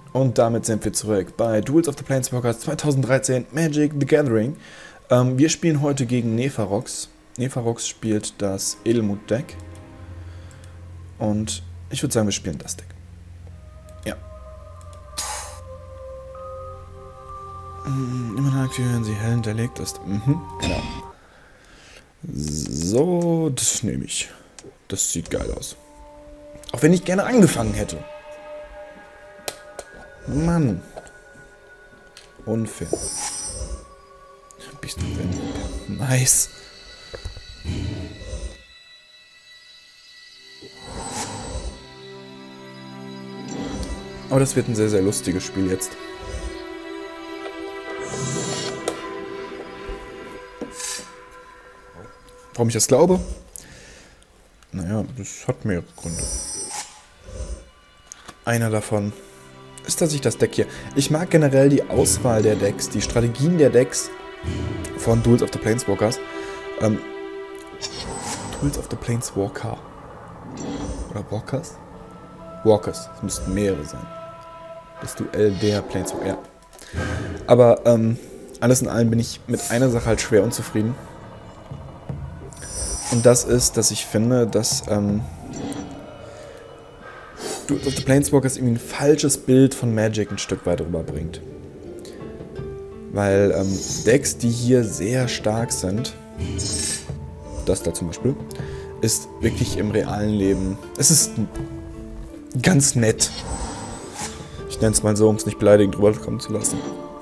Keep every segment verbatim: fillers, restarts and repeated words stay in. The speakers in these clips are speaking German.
Und damit sind wir zurück bei Duels of the Planeswalkers zweitausenddreizehn Magic the Gathering. Ähm, wir spielen heute gegen Nefarox. Nefarox spielt das Edelmut-Deck. Und ich würde sagen, wir spielen das Deck. Ja. Immer dann aktivieren Sie hell hinterlegt ist. Mhm, genau. So, das nehme ich. Das sieht geil aus. Auch wenn ich gerne angefangen hätte. Mann. Unfair. Bist du denn? Nice. Aber das wird ein sehr, sehr lustiges Spiel jetzt. Warum ich das glaube? Naja, das hat mehrere Gründe. Einer davon ist, dass ich das Deck hier... Ich mag generell die Auswahl der Decks, die Strategien der Decks von Duels of the Planeswalkers. Ähm, Duels of the Planeswalker. Oder Walkers? Walkers. Es müssten mehrere sein. Das Duell der Planeswalker, ja. Aber ähm, alles in allem bin ich mit einer Sache halt schwer unzufrieden. Und das ist, dass ich finde, dass ähm, Duels of the Planeswalkers irgendwie ein falsches Bild von Magic ein Stück weit rüberbringt. Weil ähm, Decks, die hier sehr stark sind, das da zum Beispiel, ist wirklich im realen Leben, es ist ganz nett. Ich nenne es mal so, um es nicht beleidigend rüberkommen zu lassen.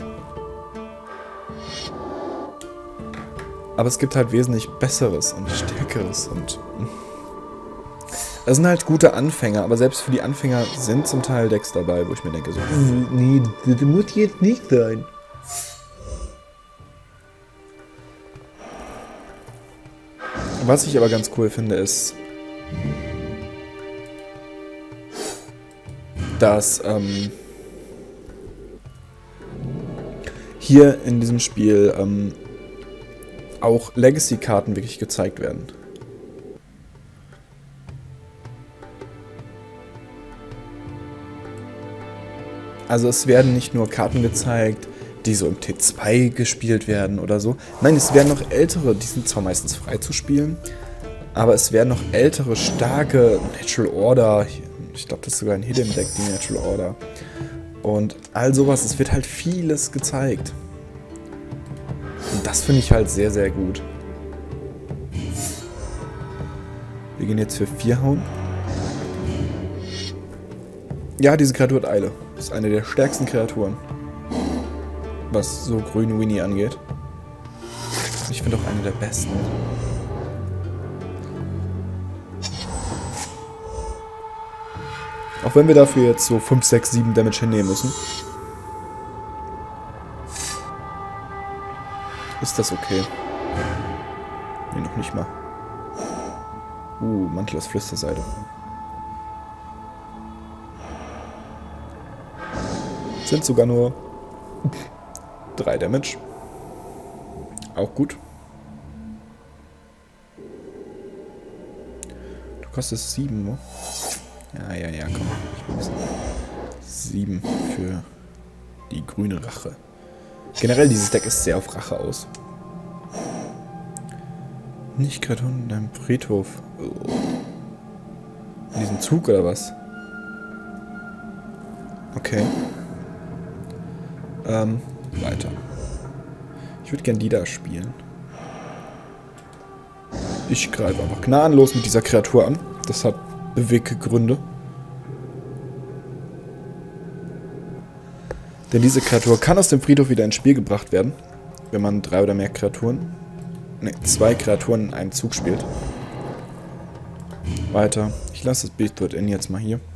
Aber es gibt halt wesentlich Besseres und Stärkeres und... Das sind halt gute Anfänger, aber selbst für die Anfänger sind zum Teil Decks dabei, wo ich mir denke so... Nee, das muss jetzt nicht sein. Was ich aber ganz cool finde, ist... dass ähm, hier in diesem Spiel ähm, auch Legacy-Karten wirklich gezeigt werden. Also es werden nicht nur Karten gezeigt, die so im T zwei gespielt werden oder so. Nein, es werden noch ältere, die sind zwar meistens frei zu spielen, aber es werden noch ältere, starke Natural Order, ich glaube, das ist sogar ein Hidden Deck, die Natural Order. Und all sowas, es wird halt vieles gezeigt. Und das finde ich halt sehr, sehr gut. Wir gehen jetzt für vier hauen. Ja, diese Kreatur hat Eile. Das ist eine der stärksten Kreaturen, was so grün Winnie angeht. Ich finde auch eine der besten. Auch wenn wir dafür jetzt so fünf, sechs, sieben Damage hinnehmen müssen. Ist das okay? Nee, noch nicht mal. Uh, Mantel aus Flüsterseide. Sind sogar nur drei Damage. Auch gut. Du kostest sieben, ne? Ja, ja, ja, komm. Ich will wissen. sieben für die grüne Rache. Generell, dieses Deck ist sehr auf Rache aus. Nicht Kreaturen in deinem Friedhof. Oh. In diesem Zug oder was? Okay. Ähm, weiter. Ich würde gern die da spielen. Ich greife einfach gnadenlos mit dieser Kreatur an. Das hat Beweggründe. Denn diese Kreatur kann aus dem Friedhof wieder ins Spiel gebracht werden, wenn man drei oder mehr Kreaturen, ne, zwei Kreaturen in einem Zug spielt. Weiter. Ich lasse das Beastwood in jetzt mal hier.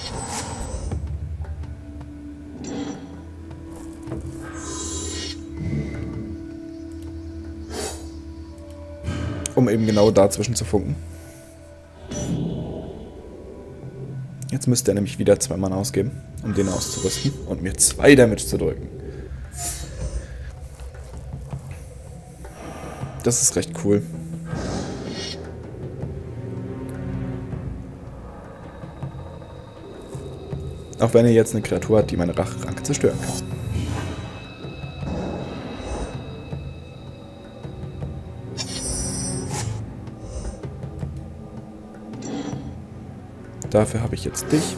Um eben genau dazwischen zu funken. Jetzt müsste er nämlich wieder zwei Mana ausgeben, um den auszurüsten und mir zwei Damage zu drücken. Das ist recht cool. Auch wenn er jetzt eine Kreatur hat, die meine Rache-Ranke zerstören kann. Dafür habe ich jetzt dich.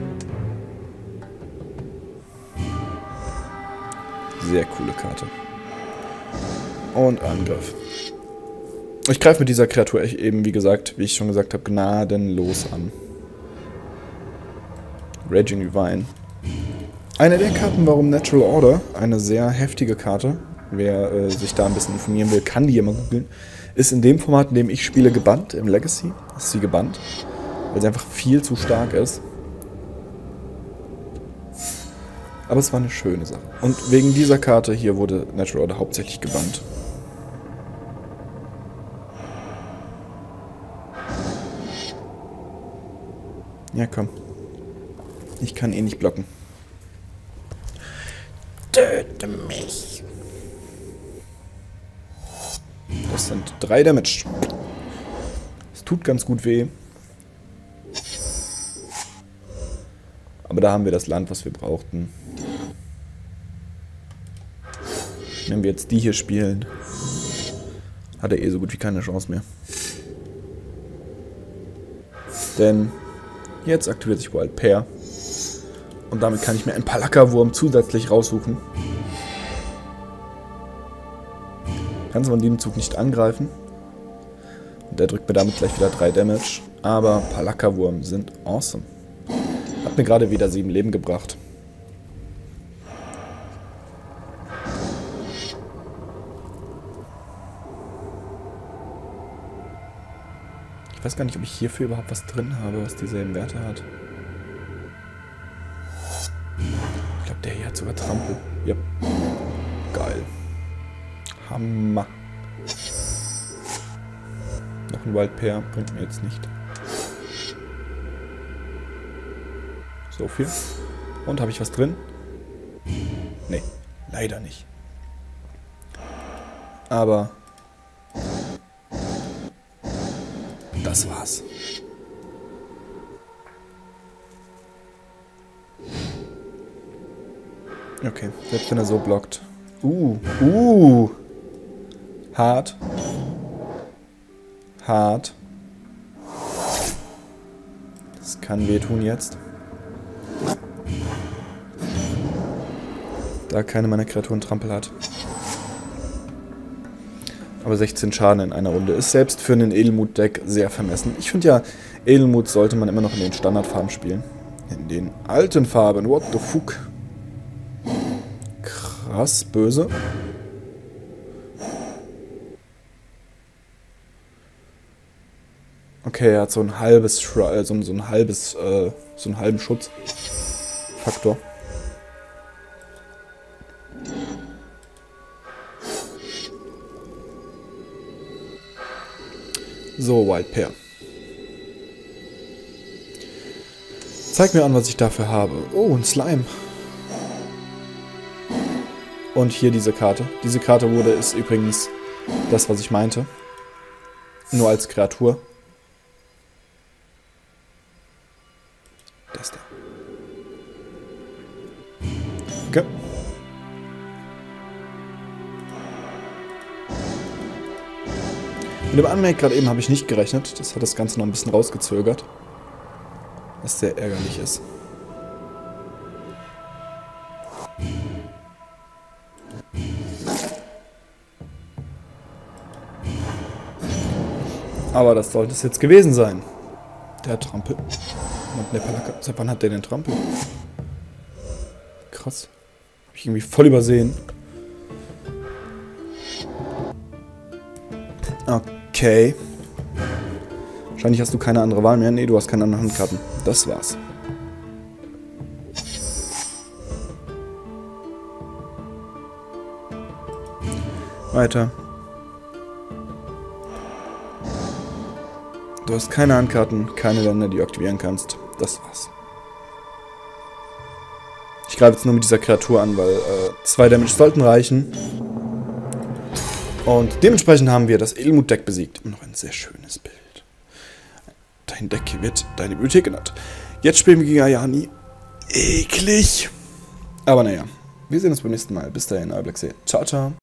Sehr coole Karte. Und Angriff. Ich greife mit dieser Kreatur eben, wie gesagt, wie ich schon gesagt habe, gnadenlos an. Raging Divine. Eine der Karten, warum Natural Order, eine sehr heftige Karte, wer äh, sich da ein bisschen informieren will, kann die immer googeln, ist in dem Format, in dem ich spiele, gebannt. Im Legacy ist sie gebannt, weil sie einfach viel zu stark ist. Aber es war eine schöne Sache. Und wegen dieser Karte hier wurde Natural Order hauptsächlich gebannt. Ja, komm. Ich kann eh nicht blocken. Töte mich. Das sind drei Damage. Es tut ganz gut weh. Aber da haben wir das Land, was wir brauchten. Wenn wir jetzt die hier spielen, hat er eh so gut wie keine Chance mehr. Denn jetzt aktiviert sich Wild Pair. Und damit kann ich mir einen Palaka-Wurm zusätzlich raussuchen. Kann es aber in diesem Zug nicht angreifen. Und der drückt mir damit gleich wieder drei Damage. Aber Palaka-Wurm sind awesome. Hat mir gerade wieder sieben Leben gebracht. Ich weiß gar nicht, ob ich hierfür überhaupt was drin habe, was dieselben Werte hat. Ich glaube, der hier hat sogar Trampel. Ja. Geil. Hammer. Noch ein Wild Pair bringt mir jetzt nicht so viel. Und habe ich was drin? Nee, leider nicht. Aber das war's. Okay, selbst wenn er so blockt. Uh, uh. Hart. Hart. Das kann wehtun jetzt. Da keine meiner Kreaturen Trampel hat. Aber sechzehn Schaden in einer Runde ist selbst für einen Edelmut-Deck sehr vermessen. Ich finde ja, Edelmut sollte man immer noch in den Standardfarben spielen. In den alten Farben. What the fuck? Krass, böse. Okay, er hat so ein halbes, äh, so, so ein halbes, äh, so einen halben Schutzfaktor. So, Wild Pair. Zeig mir an, was ich dafür habe. Oh, ein Slime. Und hier diese Karte. Diese Karte wurde, ist übrigens das, was ich meinte. Nur als Kreatur. Das da. Okay. Mit dem Unmake gerade eben habe ich nicht gerechnet. Das hat das Ganze noch ein bisschen rausgezögert. Was sehr ärgerlich ist. Aber das sollte es jetzt gewesen sein. Der Trampel. Und der Palaka. Seit wann hat der den Trampel? Krass. Hab ich irgendwie voll übersehen. Okay. Wahrscheinlich hast du keine andere Wahl mehr. Nee, du hast keine anderen Handkarten. Das war's. Weiter. Du hast keine Handkarten, keine Länder, die du aktivieren kannst. Das war's. Ich greife jetzt nur mit dieser Kreatur an, weil äh, zwei Damage sollten reichen. Und dementsprechend haben wir das Edelmut-Deck besiegt. Und noch ein sehr schönes Bild. Dein Deck wird deine Bibliothek genannt. Jetzt spielen wir gegen Ayani. Eklig. Aber naja, wir sehen uns beim nächsten Mal. Bis dahin, euer Blacksee. Ciao, ciao.